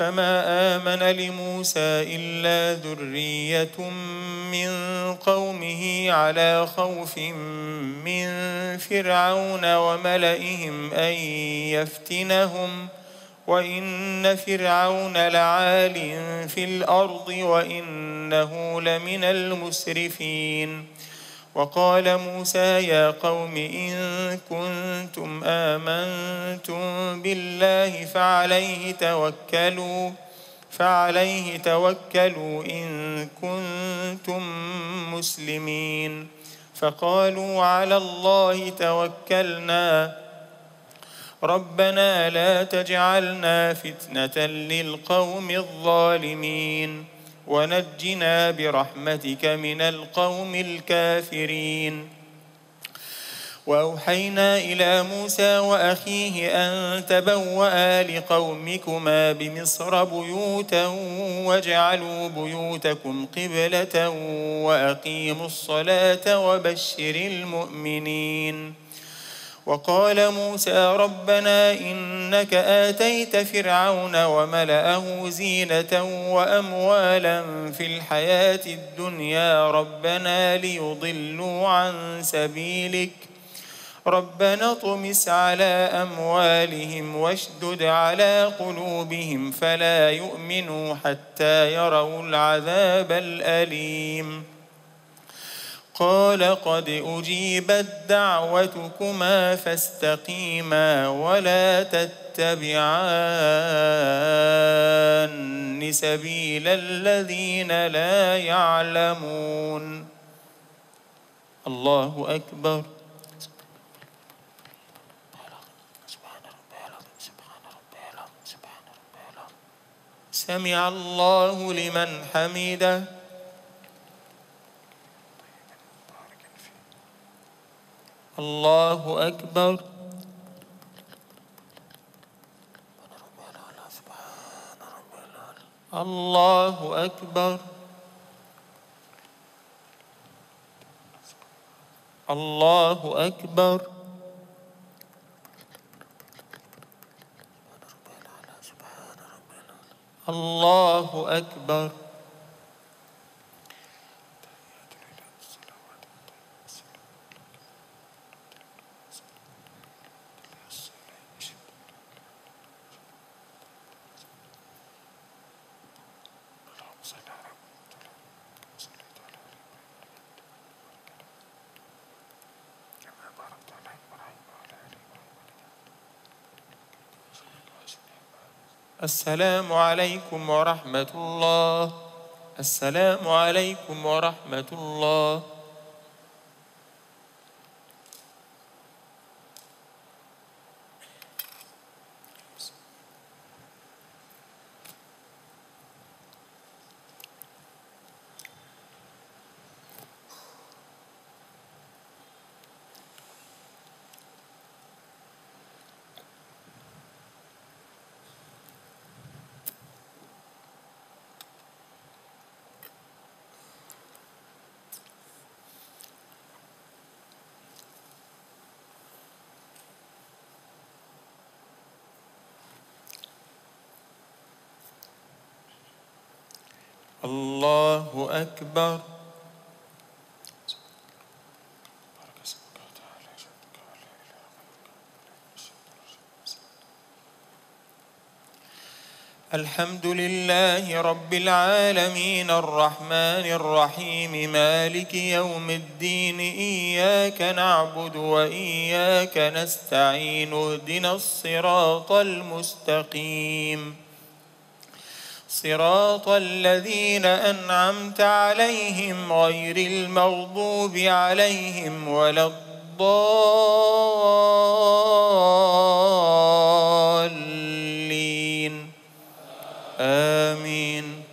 فما آمن لموسى إلا ذرية من قومه على خوف من فرعون وملئهم أن يفتنهم وإن فرعون لعال في الأرض وإنه لمن المسرفين. وقال موسى يا قوم إن كنتم آمنتم بالله فعليه توكلوا إن كنتم مسلمين. فقالوا على الله توكلنا ربنا لا تجعلنا فتنة للقوم الظالمين ونجنا برحمتك من القوم الكافرين. وأوحينا إلى موسى وأخيه أن تبوأ لقومكما بمصر بيوتا واجعلوا بيوتكم قبلة وأقيموا الصلاة وبشر المؤمنين. وقال موسى ربنا إنك آتيت فرعون وملأه زينة وأموالا في الحياة الدنيا ربنا ليضلوا عن سبيلك ربنا اطمس على أموالهم واشدد على قلوبهم فلا يؤمنوا حتى يروا العذاب الأليم. قال قد أجيبت دعوتكما فاستقيما ولا تتبعان سبيل الذين لا يعلمون. الله أكبر. سمع الله لمن حمده. الله أكبر. الله أكبر. الله أكبر. الله أكبر. السلام عليكم ورحمة الله. السلام عليكم ورحمة الله. الله أكبر. الحمد لله رب العالمين الرحمن الرحيم مالك يوم الدين إياك نعبد وإياك نستعين اهدنا الصراط المستقيم صراط الذين أنعمت عليهم غير المغضوب عليهم ولا الضالين آمين.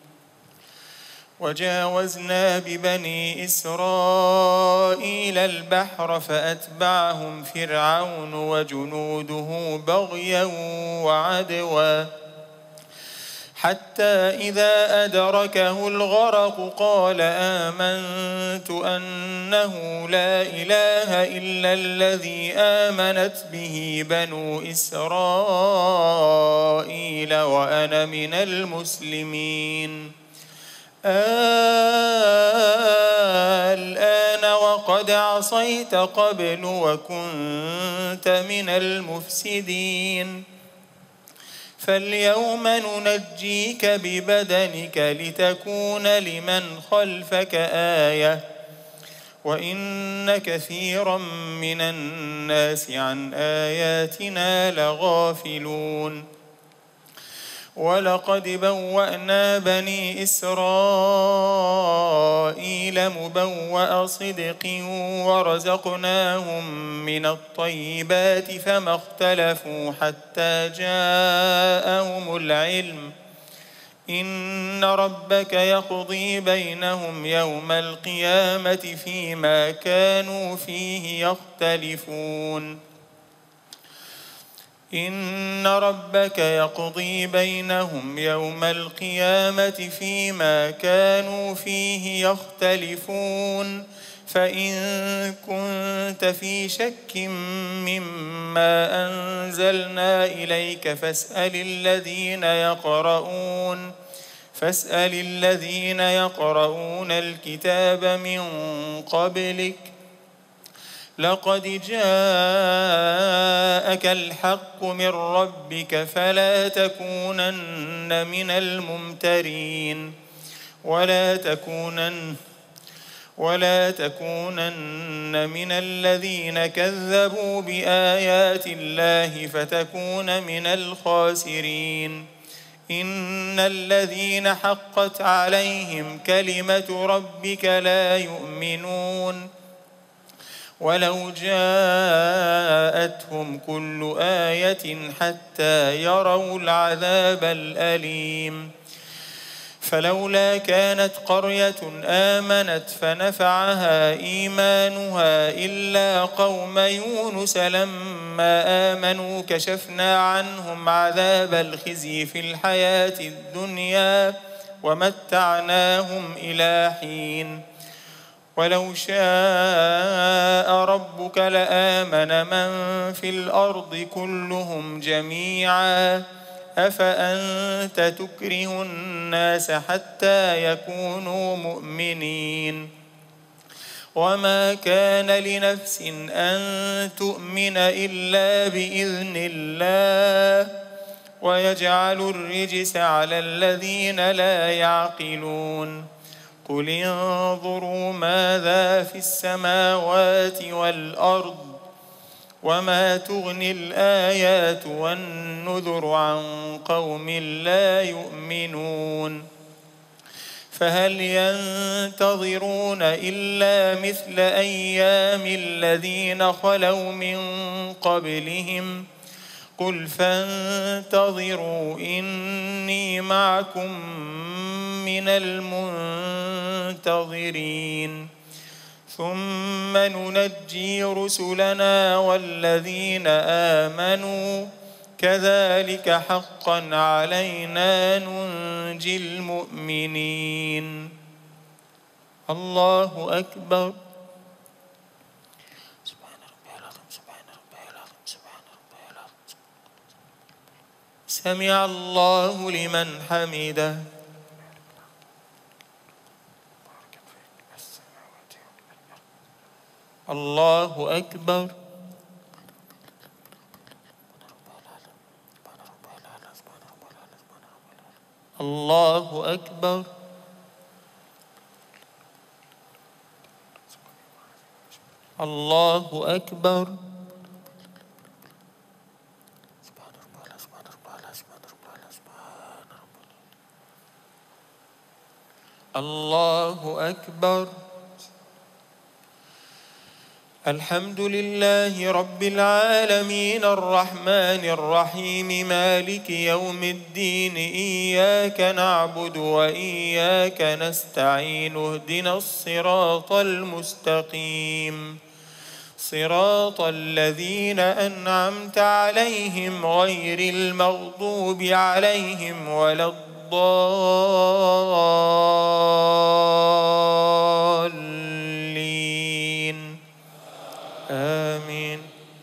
وجاوزنا ببني إسرائيل البحر فأتبعهم فرعون وجنوده بغيا وعدوا حتى إذا أدركه الغرق قال آمنت أنه لا إله إلا الذي آمنت به بنو إسرائيل وأنا من المسلمين. الآن وقد عصيت قبل وكنت من المفسدين. فاليوم ننجيك ببدنك لتكون لمن خلفك آية وإن كثيرا من الناس عن آياتنا لغافلون. ولقد بوأنا بني إسرائيل مبوأ صدق ورزقناهم من الطيبات فما اختلفوا حتى جاءهم العلم. إن ربك يقضي بينهم يوم القيامة فيما كانوا فيه يختلفون. إن ربك يقضي بينهم يوم القيامة فيما كانوا فيه يختلفون. فإن كنت في شك مما أنزلنا إليك فاسأل الذين يقرؤون الكتاب من قبلك. لقد جاءك الحق من ربك فلا تكونن من الممترين ولا تكونن من الذين كذبوا بآيات الله فتكون من الخاسرين. إن الذين حقت عليهم كلمة ربك لا يؤمنون ولو جاءتهم كل آية حتى يروا العذاب الأليم. فلولا كانت قرية آمنت فنفعها إيمانها إلا قوم يونس لما آمنوا كشفنا عنهم عذاب الخزي في الحياة الدنيا ومتعناهم إلى حين. ولو شاء ربك لآمن من في الأرض كلهم جميعا أفأنت تكره الناس حتى يكونوا مؤمنين. وما كان لنفس أن تؤمن إلا بإذن الله ويجعل الرجس على الذين لا يعقلون. قل انظروا ماذا في السماوات والأرض وما تغني الآيات والنذر عن قوم لا يؤمنون. فهل ينتظرون إلا مثل أيام الذين خلوا من قبلهم قل فانتظروا إني معكم من المنتظرين. ثم ننجي رسلنا والذين آمنوا كذلك حقا علينا ننجي المؤمنين. الله أكبر. سمع الله لمن حمده. الله أكبر. الله أكبر. الله أكبر. الله أكبر. الحمد لله رب العالمين الرحمن الرحيم مالك يوم الدين إياك نعبد وإياك نستعين اهدنا الصراط المستقيم صراط الذين أنعمت عليهم غير المغضوب عليهم ولا الضالين. الضالين آمين.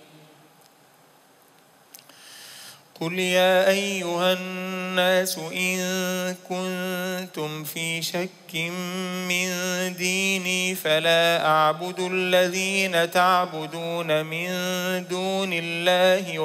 قل يا أيها الناس إن كنتم في شك من ديني فلا أعبد الذين تعبدون من دون الله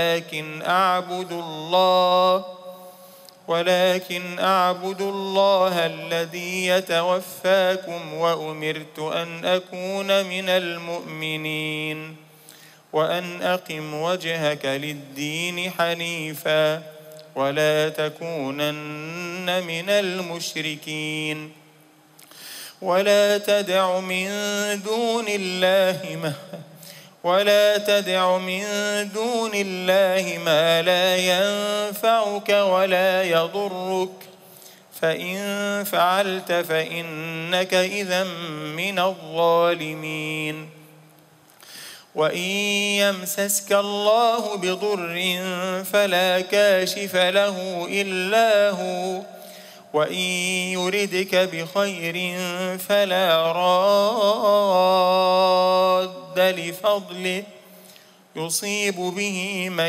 ولكن أعبد الله الذي يتوفاكم وأمرت أن أكون من المؤمنين وأن أقم وجهك للدين حنيفا ولا تكونن من المشركين ولا تدع من دون الله ما لا ينفعك ولا يضرك فإن فعلت فإنك إذا من الظالمين. وإن يمسسك الله بضر فلا كاشف له إلا هو وإن يردك بخير فلا راد لفضله يصيب به من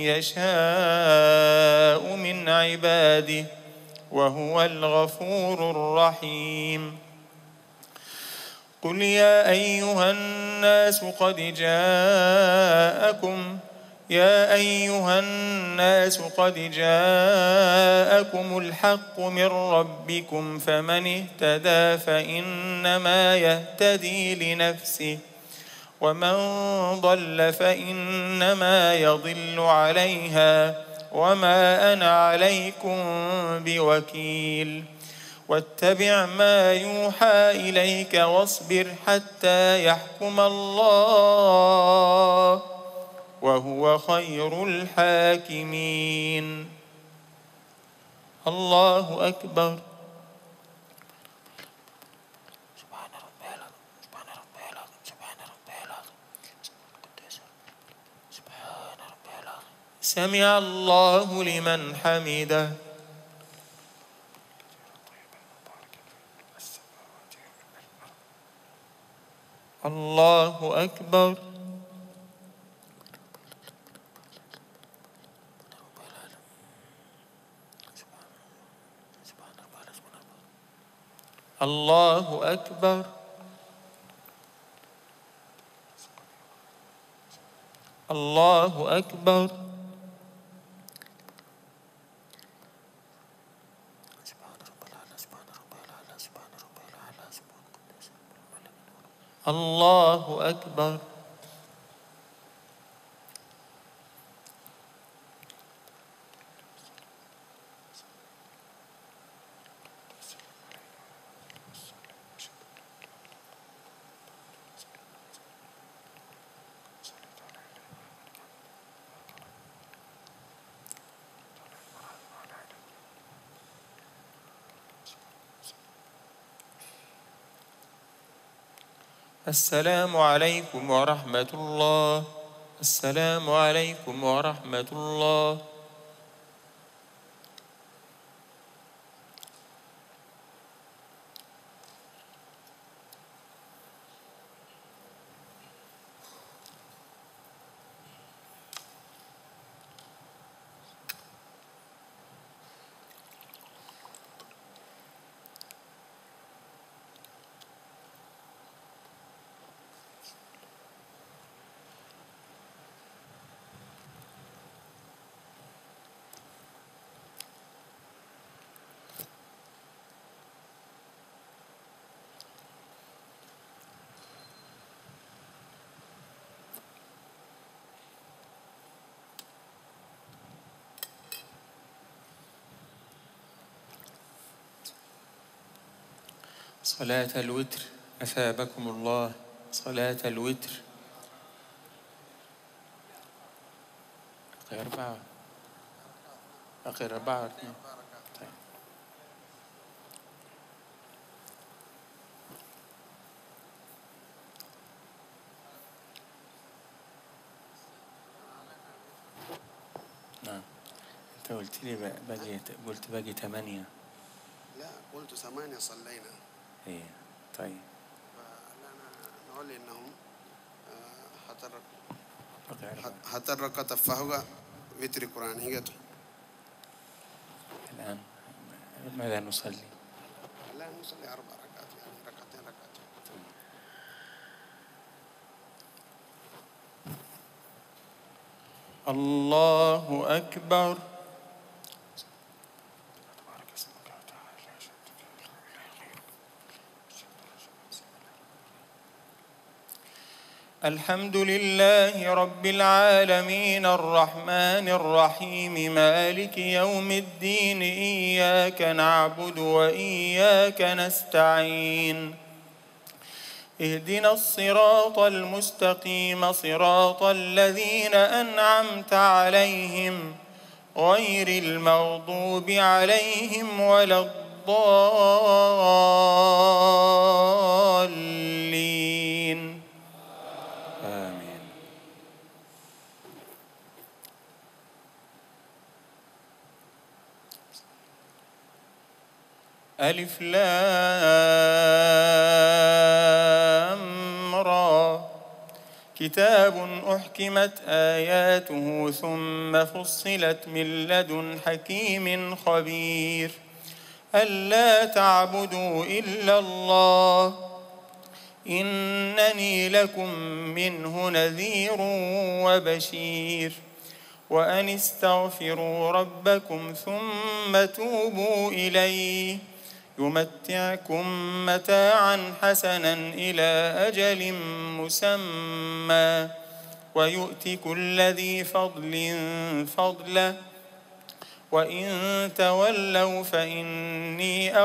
يشاء من عباده وهو الغفور الرحيم. قل يا أيها الناس قد جاءكم الحق من ربكم فمن اهتدى فإنما يهتدي لنفسه ومن ضل فإنما يضل عليها وما أنا عليكم بوكيل. واتبع ما يوحى إليك واصبر حتى يحكم الله وهو خير الحاكمين. الله أكبر. سمع الله لمن حمده. الله أكبر. الله أكبر. الله أكبر. الله أكبر. السلام عليكم ورحمة الله. السلام عليكم ورحمة الله. صلاة الوتر أثابكم الله. صلاة الوتر. أخير 4 طيب. نعم. أنت قلت لي قلت باقي 8. لا، قلت 8 صلينا. إيه طيب. نقول إنهم هترك تفاهوا وتر قرآن هيجتو. الآن ماذا نصلي؟ لا، نصلي 4 ركعات، يعني ركعتين. الله أكبر. الحمد لله رب العالمين الرحمن الرحيم مالك يوم الدين إياك نعبد وإياك نستعين اهدنا الصراط المستقيم صراط الذين أنعمت عليهم غير المغضوب عليهم ولا الضالين آمين. ألف لام را كتاب أحكمت آياته ثم فصلت من لدن حكيم خبير ألا تعبدوا إلا الله إنني لكم منه نذير وبشير وأن استغفروا ربكم ثم توبوا إليه يمتعكم متاعا حسنا إلى أجل مسمى ويؤت كل ذي فضل فضله وإن تولوا فإني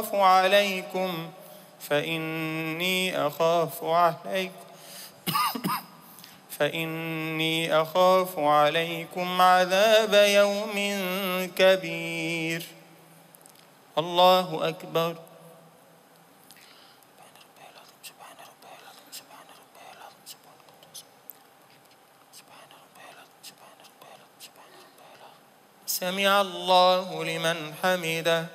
أخاف عليكم عذاب يوم كبير. الله أكبر. سمع الله لمن حمده.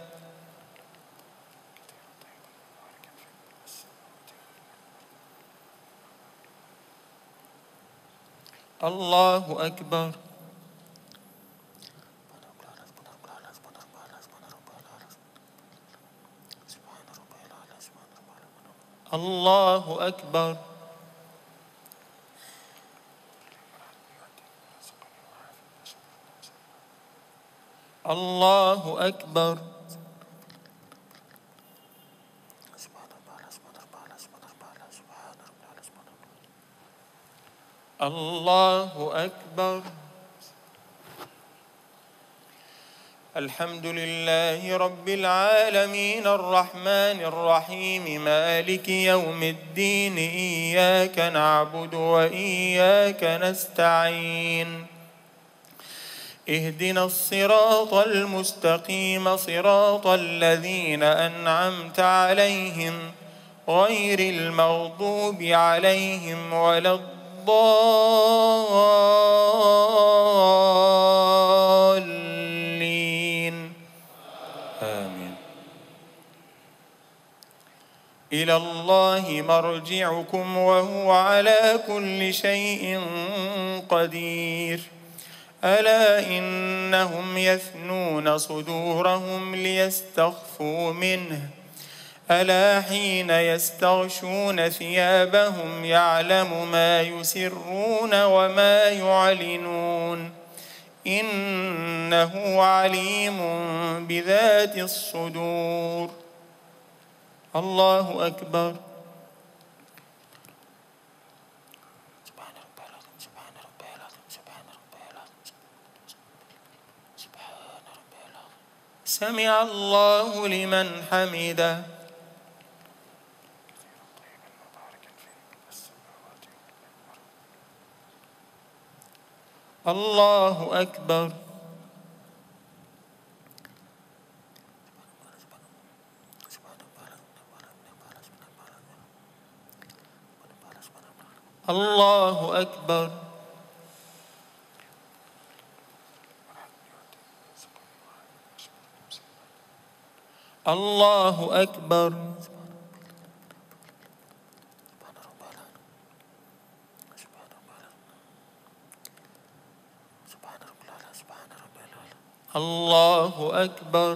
الله أكبر. الله أكبر. الله أكبر. الله أكبر. الحمد لله رب العالمين الرحمن الرحيم مالك يوم الدين إياك نعبد وإياك نستعين اهدنا الصراط المستقيم صراط الذين أنعمت عليهم غير المغضوب عليهم ولا الضالين آمين. إلى الله مرجعكم وهو على كل شيء قدير. ألا إنهم يثنون صدورهم ليستخفوا منه ألا حين يستغشون ثيابهم يعلم ما يسرون وما يعلنون إنه عليم بذات الصدور. الله أكبر. سمع الله لمن حمده. الله أكبر. الله أكبر. الله أكبر. الله أكبر.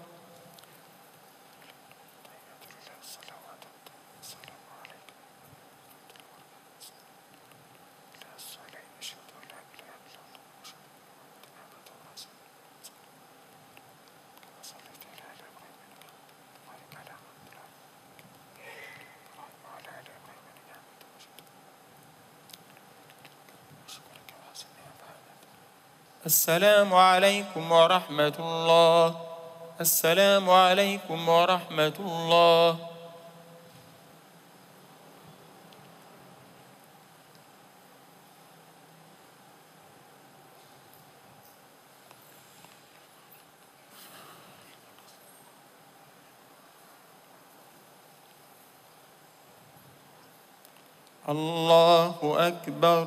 السلام عليكم ورحمة الله. السلام عليكم ورحمة الله. الله أكبر.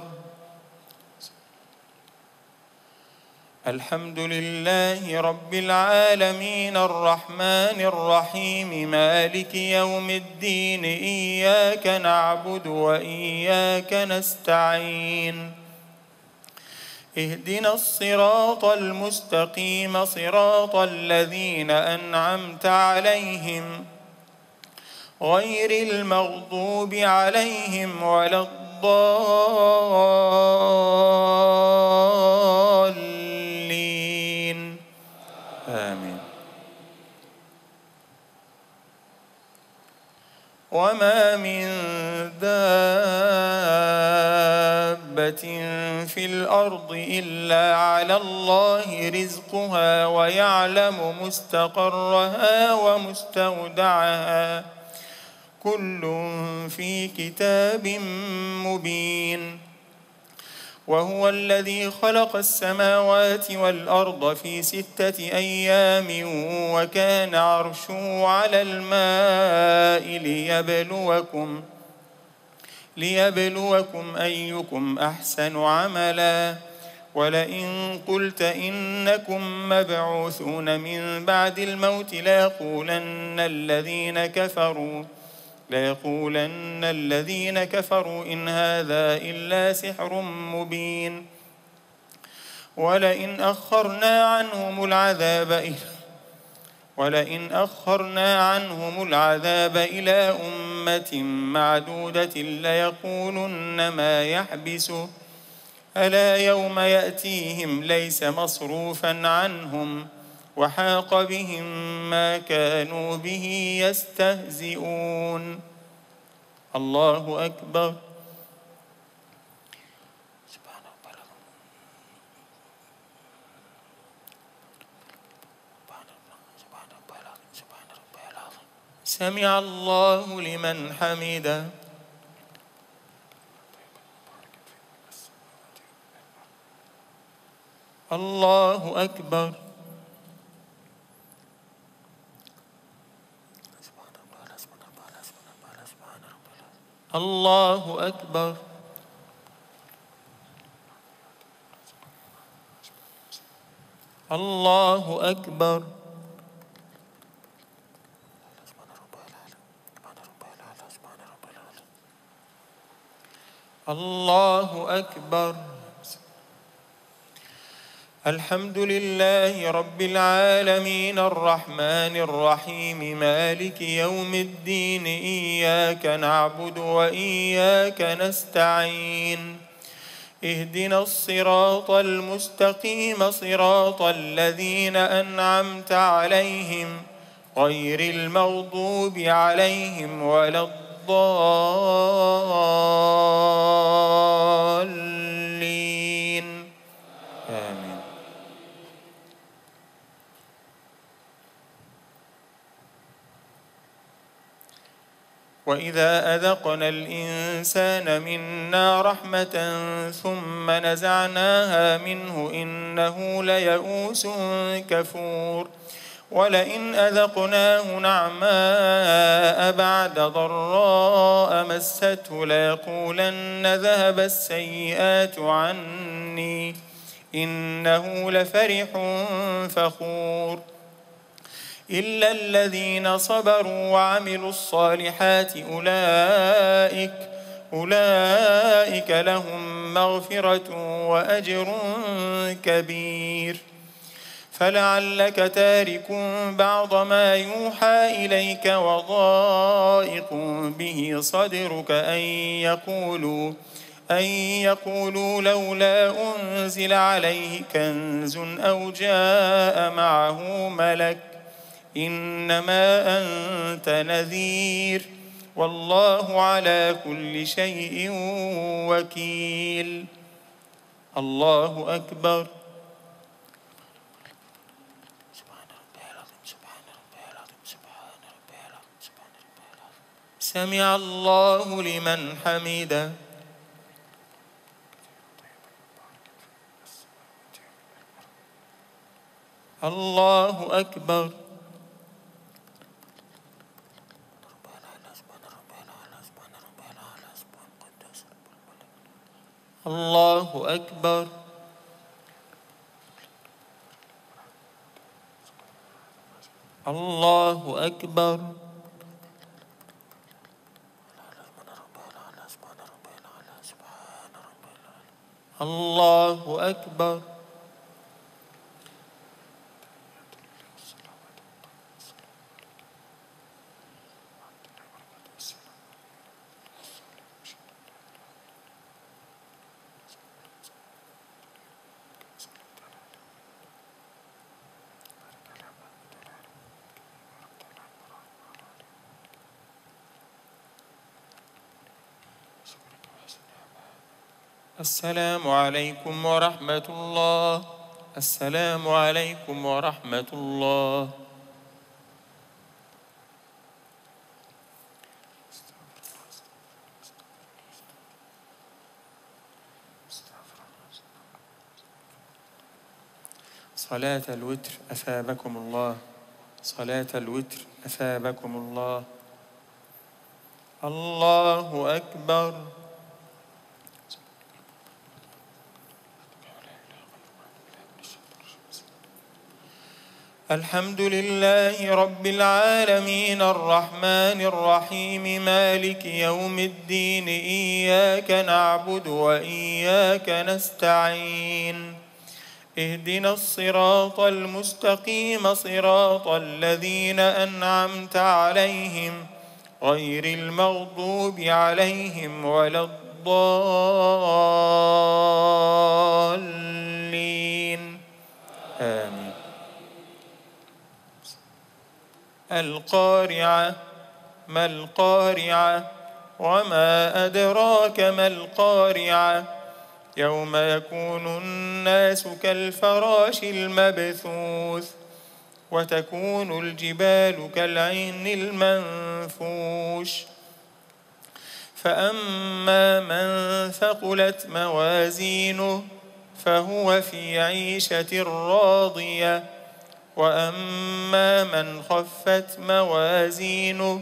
الحمد لله رب العالمين الرحمن الرحيم مالك يوم الدين إياك نعبد وإياك نستعين اهدنا الصراط المستقيم صراط الذين أنعمت عليهم غير المغضوب عليهم ولا الضالين آمين. وما من دابة في الأرض إلا على الله رزقها ويعلم مستقرها ومستودعها كل في كتاب مبين. وهو الذي خلق السماوات والأرض في 6 أيام وكان عرشه على الماء ليبلوكم أيكم أحسن عملا. ولئن قلت إنكم مبعوثون من بعد الموت ليقولن الذين كفروا إن هذا إلا سحر مبين. ولئن أخرنا عنهم العذاب إلى أمة معدودة ليقولن ما يحبسه ألا يوم يأتيهم ليس مصروفا عنهم وحاق بهم ما كانوا به يستهزئون. الله أكبر. سمع الله لمن حمده. الله أكبر. الله أكبر. الله أكبر. الله أكبر. الحمد لله رب العالمين الرحمن الرحيم مالك يوم الدين إياك نعبد وإياك نستعين اهدنا الصراط المستقيم صراط الذين أنعمت عليهم غير المغضوب عليهم ولا الضالين آمين. وإذا أذقنا الإنسان منا رحمة ثم نزعناها منه إنه ليئوس كفور. ولئن أذقناه نعماء بعد ضراء مسته ليقولن ذهب السيئات عني إنه لفرح فخور. إلا الذين صبروا وعملوا الصالحات أولئك لهم مغفرة وأجر كبير. فلعلك تارك بعض ما يوحى إليك وضائق به صدرك أن يقولوا لولا أنزل عليه كنز أو جاء معه ملك إنما أنت نذير والله على كل شيء وكيل. الله أكبر. سمع الله لمن حمده. الله أكبر. الله أكبر. الله أكبر. الله أكبر. السلام عليكم ورحمة الله. السلام عليكم ورحمة الله. صلاة الوتر أثابكم الله. صلاة الوتر أثابكم الله. الله أكبر. الحمد لله رب العالمين الرحمن الرحيم مالك يوم الدين إياك نعبد وإياك نستعين اهدنا الصراط المستقيم صراط الذين أنعمت عليهم غير المغضوب عليهم ولا الضالين آمين. القارعة. ما القارعة وما أدراك ما القارعة يوم يكون الناس كالفراش المبثوث وتكون الجبال كالعهن المنفوش فأما من ثقلت موازينه فهو في عيشة راضية وأما من خفت موازينه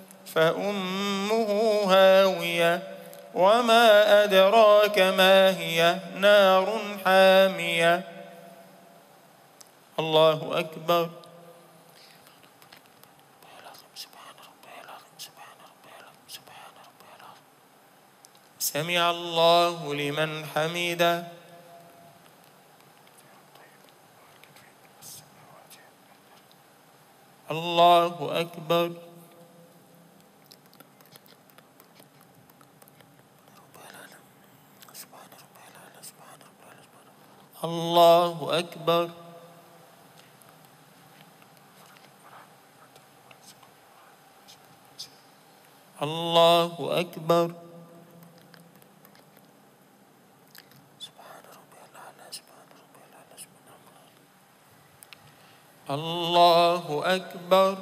فأمه هاوية وما أدراك ما هي نار حامية. الله أكبر. سمع الله لمن حمده. الله أكبر. الله أكبر. الله أكبر. الله أكبر.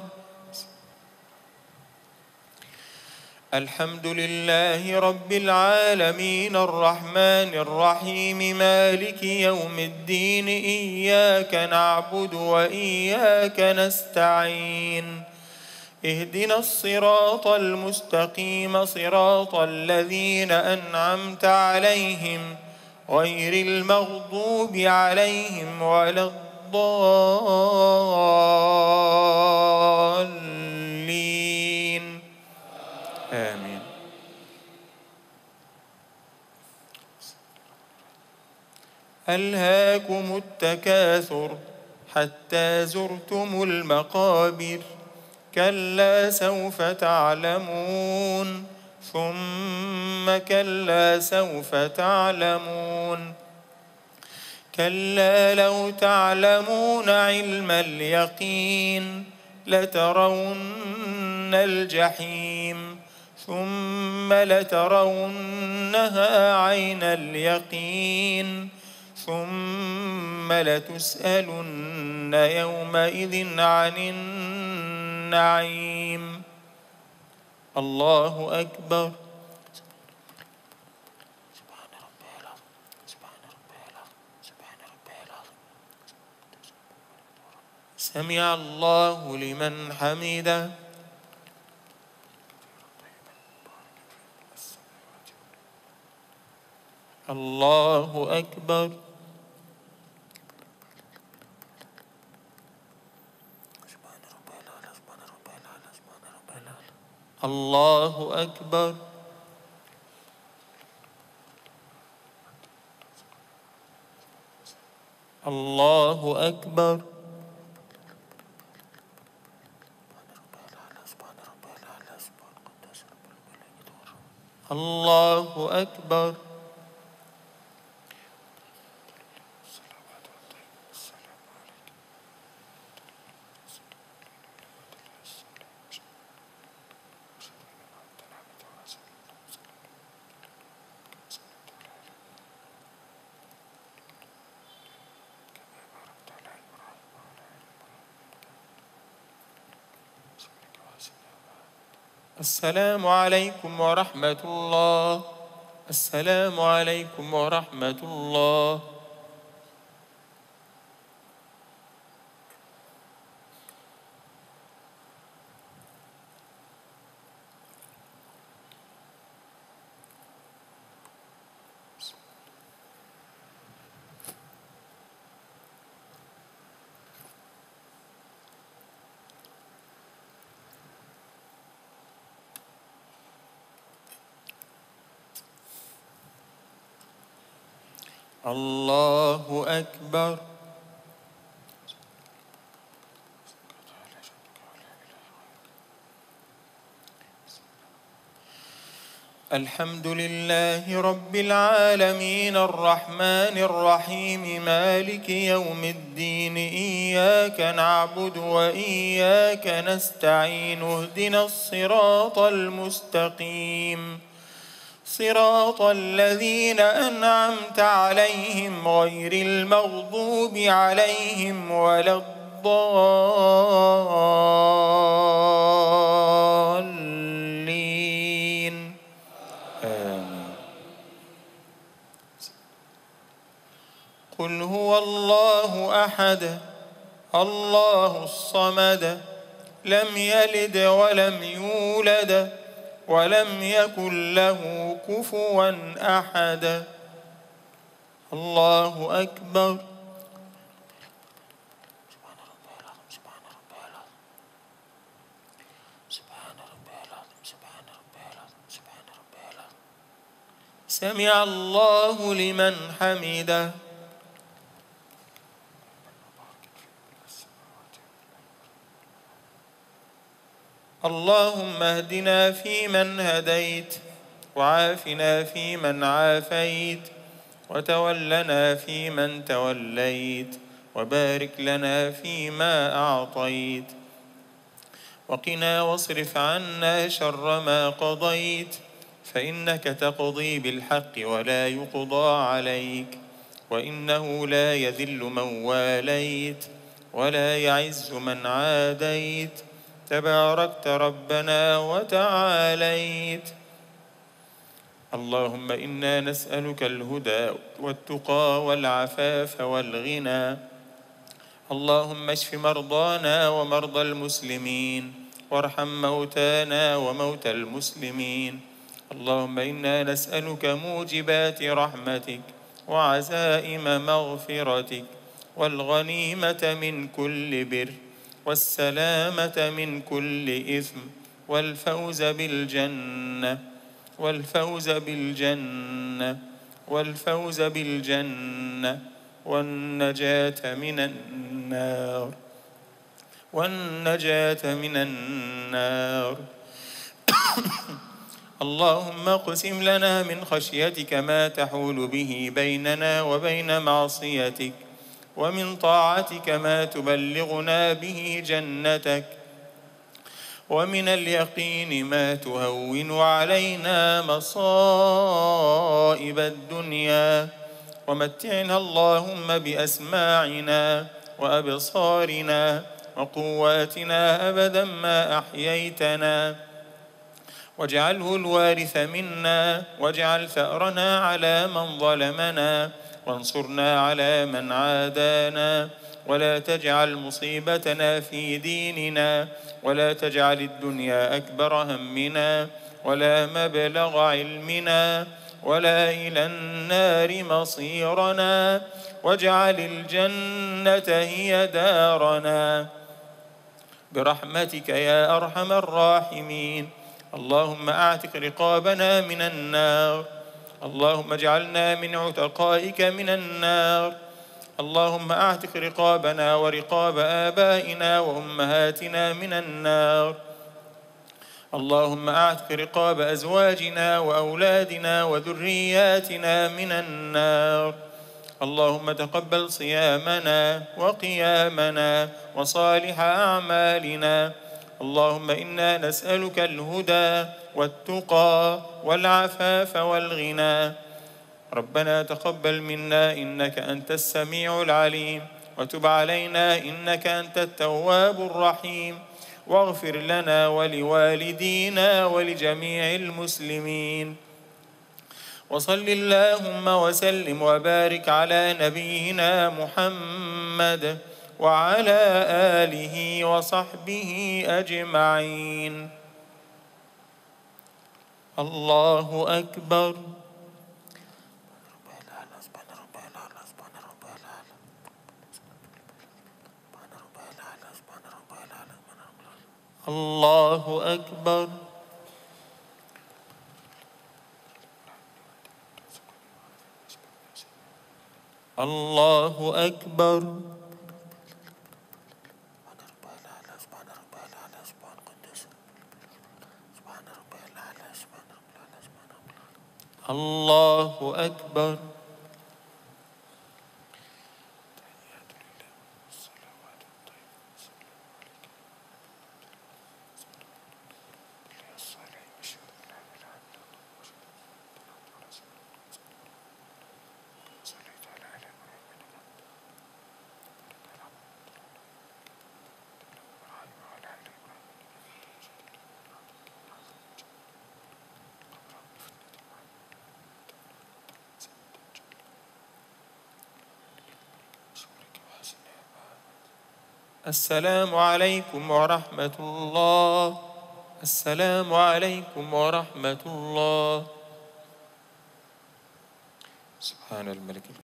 الحمد لله رب العالمين الرحمن الرحيم مالك يوم الدين إياك نعبد وإياك نستعين اهدنا الصراط المستقيم صراط الذين أنعمت عليهم غير المغضوب عليهم ولا الضالين الضالين آمين. ألهاكم التكاثر حتى زرتم المقابر كلا سوف تعلمون ثم كلا سوف تعلمون كلا لو تعلمون علم اليقين لترون الجحيم ثم لترونها عين اليقين ثم لتسألن يومئذ عن النعيم. الله أكبر. سمع الله لمن حمده. الله أكبر. الله أكبر. الله أكبر. الله أكبر. السلام عليكم ورحمة الله. السلام عليكم ورحمة الله. الله أكبر. الحمد لله رب العالمين الرحمن الرحيم مالك يوم الدين إياك نعبد وإياك نستعين اهدنا الصراط المستقيم صراط الذين أنعمت عليهم غير المغضوب عليهم ولا الضالين آمين. قل هو الله أحد الله الصمد لم يلد ولم يولد ولم يكن له كفوا أحد. الله أكبر. سمع الله لمن حمده. اللهم اهدنا فيمن هديت وعافنا فيمن عافيت وتولنا فيمن توليت وبارك لنا فيما أعطيت وقنا واصرف عنا شر ما قضيت فإنك تقضي بالحق ولا يقضى عليك وإنه لا يذل من واليت ولا يعز من عاديت تباركت ربنا وتعاليت. اللهم إنا نسألك الهدى والتقى والعفاف والغنى. اللهم اشف مرضانا ومرضى المسلمين وارحم موتانا وموتى المسلمين. اللهم إنا نسألك موجبات رحمتك وعزائم مغفرتك والغنيمة من كل بر والسلامة من كل إثم والفوز بالجنة والنجاة من النار. اللهم اقسم لنا من خشيتك ما تحول به بيننا وبين معصيتك، ومن طاعتك ما تبلغنا به جنتك، ومن اليقين ما تهون علينا مصائب الدنيا، ومتعنا اللهم بأسماعنا وأبصارنا وقواتنا أبدا ما أحييتنا، واجعله الوارث منا، واجعل ثأرنا على من ظلمنا، وانصرنا على من عادانا، ولا تجعل مصيبتنا في ديننا، ولا تجعل الدنيا أكبر همنا ولا مبلغ علمنا ولا إلى النار مصيرنا، واجعل الجنة هي دارنا برحمتك يا أرحم الراحمين. اللهم أعتق رقابنا من النار، اللهم اجعلنا من عتقائك من النار. اللهم أعتق رقابنا ورقاب آبائنا وأمهاتنا من النار. اللهم أعتق رقاب أزواجنا وأولادنا وذرياتنا من النار. اللهم تقبل صيامنا وقيامنا وصالح أعمالنا. اللهم إنا نسألك الهدى والتقى والعفاف والغنى. ربنا تقبل منا إنك أنت السميع العليم، وتب علينا إنك أنت التواب الرحيم، واغفر لنا ولوالدينا ولجميع المسلمين. وصل اللهم وسلم وبارك على نبينا محمد وعلى آله وصحبه أجمعين. الله أكبر. الله أكبر. الله أكبر. الله أكبر. السلام عليكم ورحمة الله. السلام عليكم ورحمة الله. سبحان الملك.